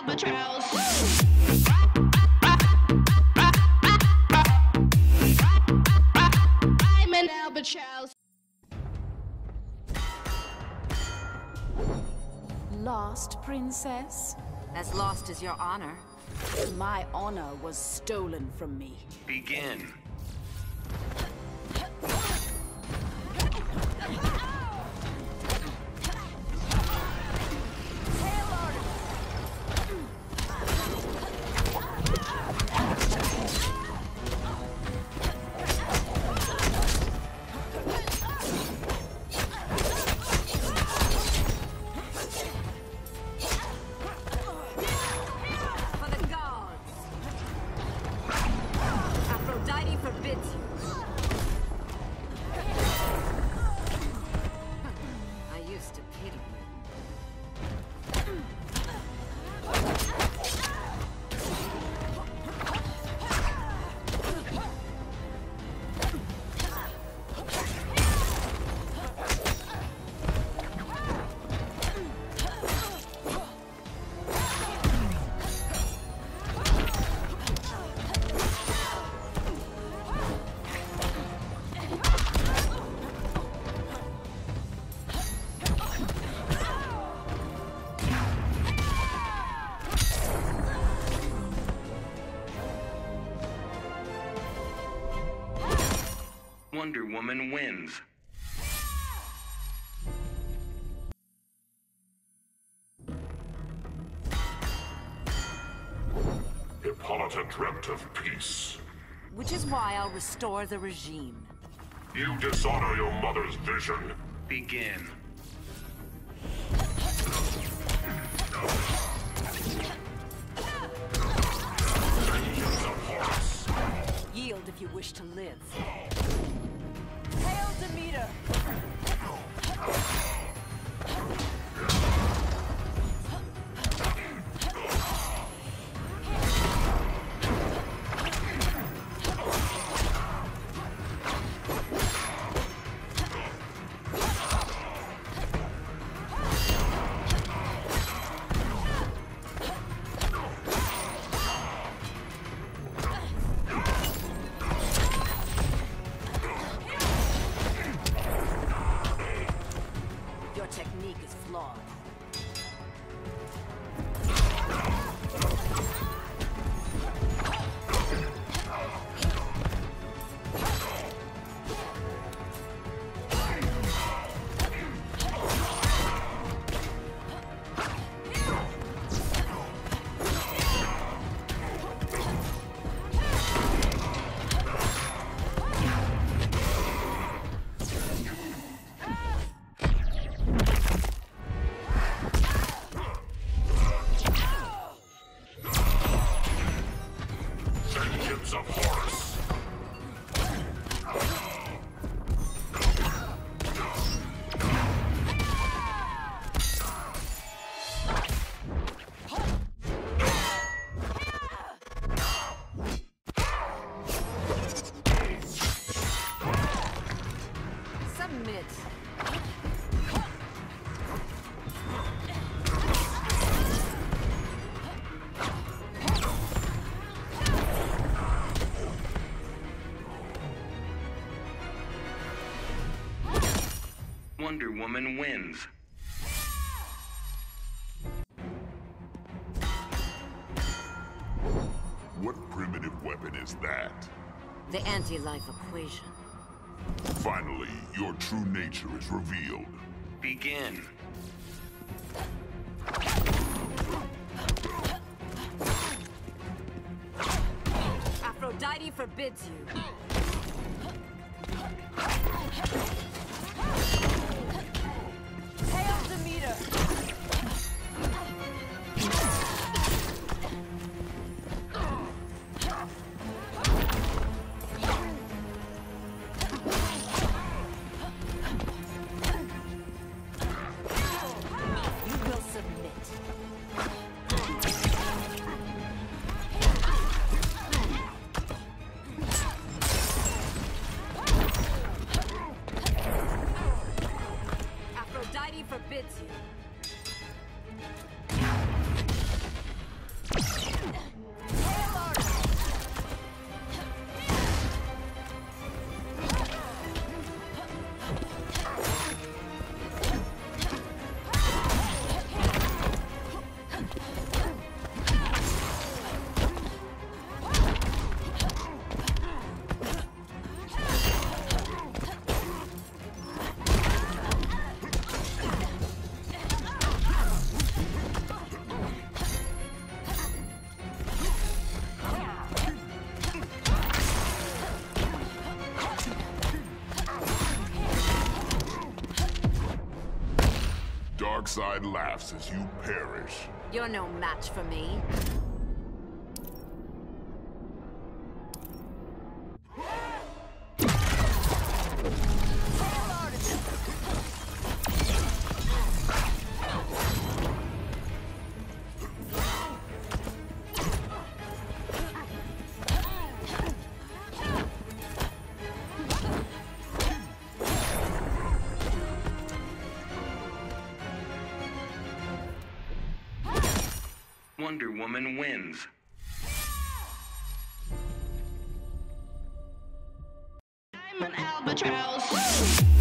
albatross. I'm an albatross. Lost, princess? As lost as your honor. My honor was stolen from me. Begin. Wonder Woman wins. Hippolyta dreamt of peace. Which is why I'll restore the regime. You dishonor your mother's vision. Begin. Yield if you wish to live. Hail Demeter! Technique is flawed. Of Horus. Submit. Wonder Woman wins. What primitive weapon is that? The anti-life equation. Finally, your true nature is revealed. Begin. Aphrodite forbids you. Hail Demeter! You will submit. side laughs as you perish. You're no match for me. Wonder Woman wins. I'm an albatross.